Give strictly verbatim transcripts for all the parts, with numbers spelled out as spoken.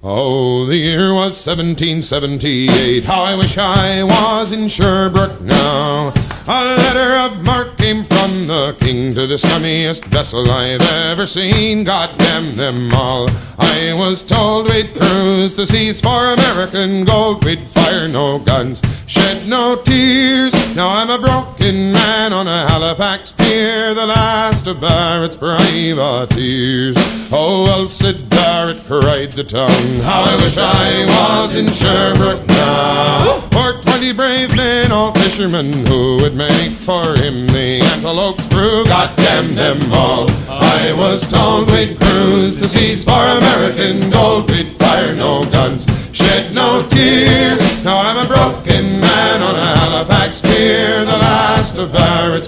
Oh, the year was seventeen seventy-eight. How I wish I was in Sherbrooke now. A letter of marque came from the king to the scummiest vessel I've ever seen. God damn them all. I was told we'd cruise the seas for American gold. We'd fire no guns, shed no tears. Now I'm a broken man on a Halifax pier, the last of Barrett's privateers. Oh, Elcid Barrett cried the tongue. How I wish I was in Sherbrooke now. For twenty brave men, all fishermen, who would make for him the Antelope's crew. God damn them all. I was told we'd cruise the seas for American gold. We'd fire no guns, shed no tears. Now I'm a broken man on a Halifax pier, the last of Barrett's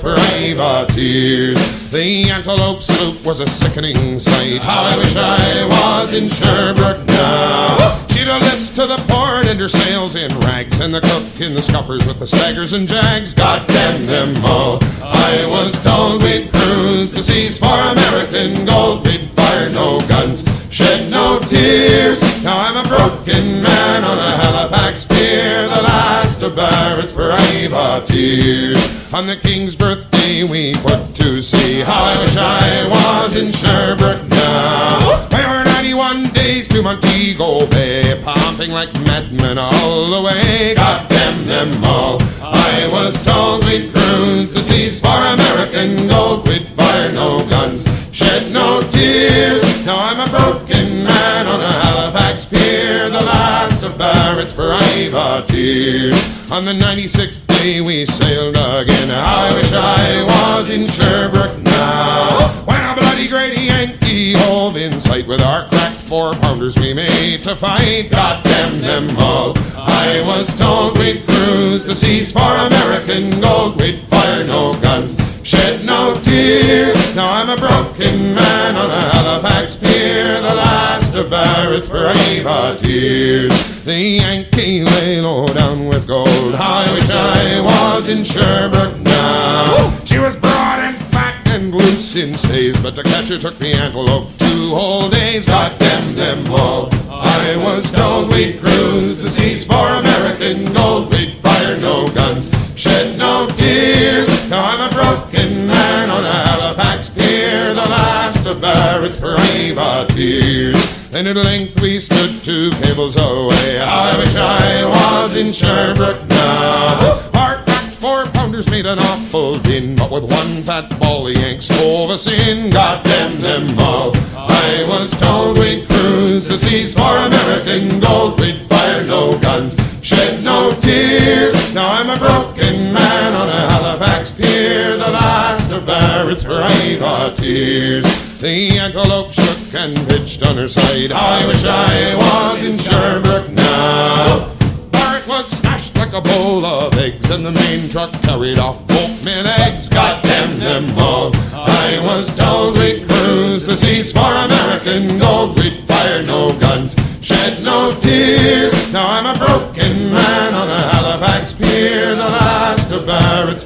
privateers. The Antelope sloop was a sickening sight. How I wish I was in Sherbrooke now. She'd a list to the port and her sails in rags, and the cook in the scuppers with the staggers and jags. God damn them all. I was told we'd cruise the seas for American gold. We'd fire no guns, shed no tears. Now I'm a broken man on a Halifax pier, the last of Barrett's privateers. On the king's birthday we put to sea. How I wish I was in Sherbrooke now. We were ninety-one days to Montego Bay, pumping like madmen all the way. God damn them all. I was told we'd cruise the seas for American gold. We'd fire no guns, shed no tears. Now I'm a broken man on a Halifax pier, the last of Barrett's privateers. On the ninety-sixth day we sailed again. How I wish I was in Sherbrooke now. When a bloody great Yankee hove in sight, with our cracked four-pounders we made to fight. God damn them all. I was told we'd cruise the seas for American gold. We'd fire no guns, shed no tears. Now I'm a broken man on a Halifax pier, the last of Barrett's privateers. The Yankee lay low down with gold. How I wish I was in Sherbrooke now. She was broad and fat and loose in stays, but to catch her took the Antelope two whole days. God damn them all. I was told we'd cruise the seas for American gold. We'd fire no guns, shed no tears. Now I'm a broken man on a Halifax pier, the last of Barrett's privateers. Then at length we stood two cables away. How I wish I was in Sherbrooke now. Our cracked four-pounders made an awful din, but with one fat ball the Yanks hove us in. God damn them all. I was told we'd cruise the seas for American gold. We'd fire no guns, shed no tears. Now I'm a broken man on a Halifax pier, the last of Barrett's privateers. The Antelope shook and pitched on her side. How I wish I was in Sherbrooke now. Barrett was smashed like a bowl of eggs, and the main truck carried off both men eggs. God damn them all. I was told we'd cruise the seas for American gold. We'd fire no guns, shed no tears. Now I'm a broken man on a Halifax pier, the last of Barrett's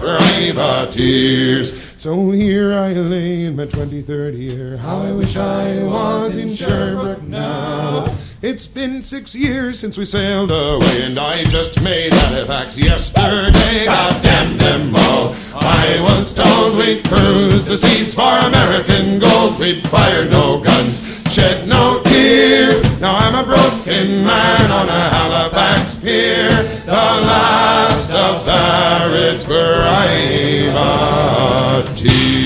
privateers. So here I lay in my twenty-third year. How I wish I was in Sherbrooke now. It's been six years since we sailed away, and I just made Halifax yesterday. God damn them all. I was told we'd cruise the seas for American gold. We'd fire no guns, shed no tears. Now I'm a broken man on a Halifax pier, the last of Barrett's privateers.